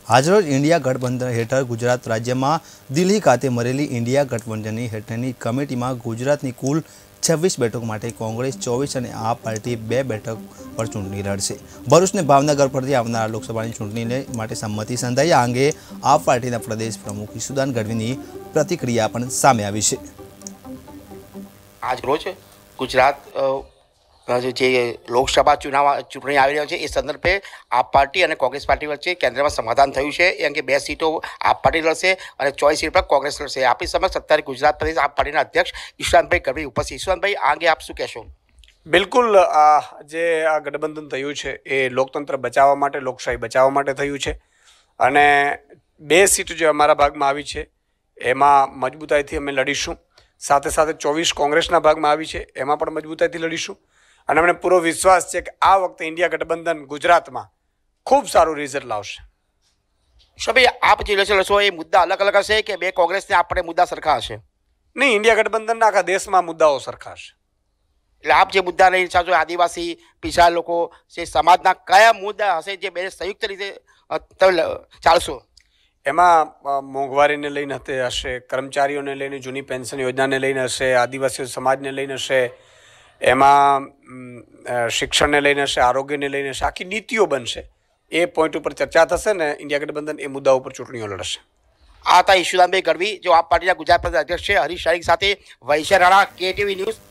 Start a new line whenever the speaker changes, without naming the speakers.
આજરોજ ઇન્ડિયા ગઠબંધન હેઠળ ગુજરાત રાજ્યમાં દિલ્હી ખાતે મળેલી ઇન્ડિયા ગઠબંધનની હેઠળની કમિટીમાં ગુજરાતની કુલ 26 બેઠકો માટે કોંગ્રેસ 24 અને આપ પાર્ટી 2 બેઠક પર ચૂંટણી લડશે। ભરૂચ અને ભાવનગર પરથી આવનાર લોકસભાની ચૂંટણીને માટે સંમતિ સંધાઈ। આ અંગે આપ પાર્ટીના પ્રદેશ પ્રમુખ ઈશુદાન ગઢવીની પ્રતિક્રિયા પણ સામે આવી છે।
આજ રોજ ગુજરાત જે લોકસભા ચૂંટણી આવી રહ્યો છે એ સંદર્ભે આપ પાર્ટી અને કોંગ્રેસ પાર્ટી વચ્ચે કેન્દ્રમાં સમાધાન થયું છે। એ અંગે 2 સીટો આપ પાર્ટી લડશે અને 24 સીટ પર કોંગ્રેસ લડશે। આપણી સમક્ષ અત્યારે ગુજરાત પ્રદેશ આપ પાર્ટીના અધ્યક્ષ ઈશુદાનભાઈ ગઢવી ઉપસ્થિત। ઈશુદાનભાઈ, આ અંગે આપ શું કહેશો?
બિલકુલ, જે આ ગઠબંધન થયું છે એ લોકતંત્ર બચાવવા માટે, લોકશાહી બચાવવા માટે થયું છે અને 2 સીટ જે અમારા ભાગમાં આવી છે એમાં મજબૂતાઈથી અમે લડીશું। સાથે સાથે 24 કોંગ્રેસના ભાગમાં આવી છે એમાં પણ મજબૂતાઈથી લડીશું અને અમને પૂરો વિશ્વાસ છે કે આ વખતે ઇન્ડિયા ગઠબંધન ગુજરાતમાં ખૂબ સારું રિઝલ્ટ લાવશે।
ભાઈ, આપ જે લડશો એ મુદ્દા અલગ અલગ હશે કે 2 કોંગ્રેસને આપણે મુદ્દા સરખા હશે?
નહીં, ઇન્ડિયા ગઠબંધનના આખા દેશમાં મુદ્દાઓ સરખા હશે।
એટલે આપ જે મુદ્દા લઈને ચાલશો, આદિવાસી પીછાયેલા લોકો જે સમાજના કયા મુદ્દા હશે જે બે સંયુક્ત રીતે ચાલશો?
એમાં મોંઘવારીને લઈને હશે, કર્મચારીઓને લઈને જૂની પેન્શન યોજનાને લઈને હશે, આદિવાસી સમાજને લઈને હશે, એમાં શિક્ષણને લઈને હશે, આરોગ્યને લઈને હશે, આખી નીતિઓ બનશે। એ પોઈન્ટ ઉપર ચર્ચા થશે ને ઇન્ડિયા ગઠબંધન એ મુદ્દા ઉપર ચૂંટણીઓ લડશે।
આ હતા ઈશુદાનભાઈ ગઢવી, જો આપ પાર્ટીના ગુજરાત પ્રદેશ અધ્યક્ષ છે। હરીશ શારીક સાથે વૈશ્ય રાણા, KTV ન્યૂઝ।